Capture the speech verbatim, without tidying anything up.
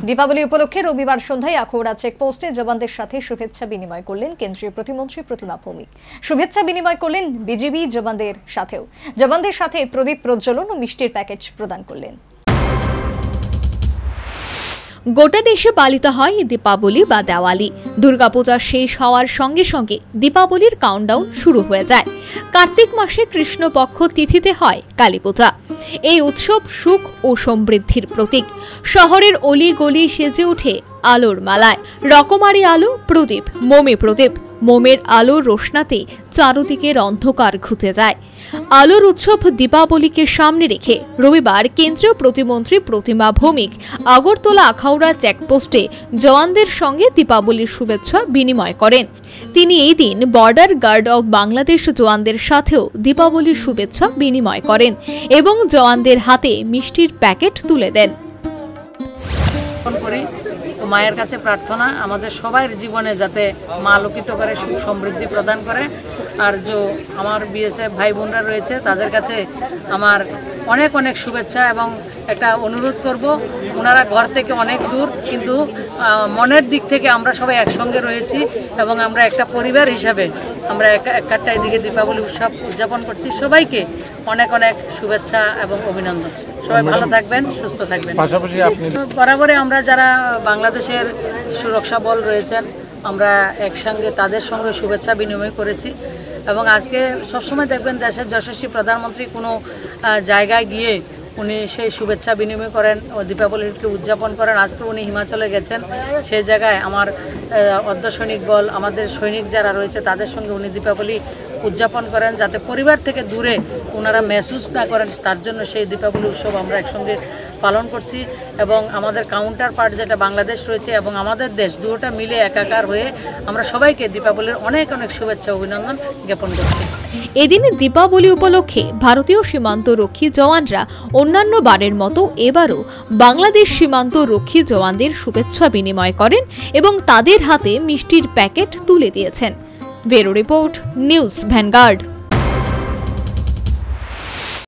দীপাবলি উপলক্ষে রবিবার সন্ধ্যায় আখাউড়া চেকপোস্টে জওয়ানদের সাথে শুভেচ্ছা বিনিময় করলেন কেন্দ্রীয় প্রতিমন্ত্রী প্রতিমা ভৌমিক। শুভেচ্ছা বিনিময় করলেন বিজিবি জওয়ানদের সাথেও। জওয়ানদের সাথে প্রদীপ প্রজ্বলন ও মিষ্টির প্যাকেট প্রদান করলেন। গোটা দেশে পালিত হয় দীপাবলি বা দেওয়ালি। দুর্গাপূজা শেষ হওয়ার সঙ্গে সঙ্গে দীপাবলির কাউন্টডাউন শুরু হয়ে যায়। কার্তিক মাসে কৃষ্ণপক্ষ তিথিতে হয় কালীপূজা। এই উৎসব সুখ ও সমৃদ্ধির প্রতীক। শহরের অলি গলি সেজে ওঠে আলোর মালায়। রকমারি আলো, প্রদীপ, মোমে প্রদীপ। মোমের আলোর রোশনাতে চারদিকের অন্ধকার ঘুচে যায়। আলোর উৎসব দীপাবলিকে সামনে রেখে রবিবার কেন্দ্রীয় প্রতিমন্ত্রী প্রতিমা ভৌমিক আগরতলা আখাউড়া চেকপোস্টে জওয়ানদের সঙ্গে দীপাবলির শুভেচ্ছা বিনিময় করেন। তিনি এই দিন বর্ডার গার্ড অব বাংলাদেশ জওয়ানদের সাথেও দীপাবলির শুভেচ্ছা বিনিময় করেন এবং জওয়ানদের হাতে মিষ্টির প্যাকেট তুলে দেন। মায়ের কাছে প্রার্থনা আমাদের সবার জীবনে যাতে মা আলোকিত করে, সুখ সমৃদ্ধি প্রদান করে। আর যে আমার বিএসএফ ভাই বোনরা রয়েছে তাদের কাছে আমার অনেক অনেক শুভেচ্ছা এবং একটা অনুরোধ করব, ওনারা ঘর থেকে অনেক দূর কিন্তু মনের দিক থেকে আমরা সবাই একসঙ্গে রয়েছি এবং আমরা একটা পরিবার হিসাবে আমরা একটা এদিকে দীপাবলি উৎসব উদযাপন করছি। সবাইকে অনেক অনেক শুভেচ্ছা এবং অভিনন্দন। সবাই ভালো থাকবেন, সুস্থ থাকবেন। পাশাপাশি বরাবরে আমরা যারা বাংলাদেশের সুরক্ষা বল রয়েছেন আমরা একসঙ্গে তাদের সঙ্গে শুভেচ্ছা বিনিময় করেছি এবং আজকে সবসময় দেখবেন দেশের যশস্বী প্রধানমন্ত্রী কোনো জায়গায় গিয়ে উনি সেই শুভেচ্ছা বিনিময় করেন ও দীপাবলিকে উদযাপন করেন। আজকে উনি হিমাচলে গেছেন, সেই জায়গায় আমার অর্ধ সৈনিক বল, আমাদের সৈনিক যারা রয়েছে তাদের সঙ্গে উনি দীপাবলি উদযাপন করেন যাতে পরিবার থেকে দূরে ওনারা মেহসুস না করেন, তার জন্য সেই দীপাবলি উৎসব আমরা একসঙ্গে পালন করছি। এবং আমাদের কাউন্টার পার্ট যেটা বাংলাদেশ রয়েছে এবং আমাদের দেশ দুটোটা মিলে একাকার হয়ে আমরা সবাইকে দীপাবলির অনেক অনেক শুভেচ্ছা অভিনন্দন জ্ঞাপন করছি। এদিন দীপাবলি উপলক্ষে ভারতীয় সীমান্ত রক্ষী জওয়ানরা অন্যান্য বারের মতো এবারও বাংলাদেশ সীমান্ত রক্ষী জওয়ানদের শুভেচ্ছা বিনিময় করেন এবং তাদের হাতে মিষ্টির প্যাকেট তুলে দিয়েছেন। Bureau report, news vanguard.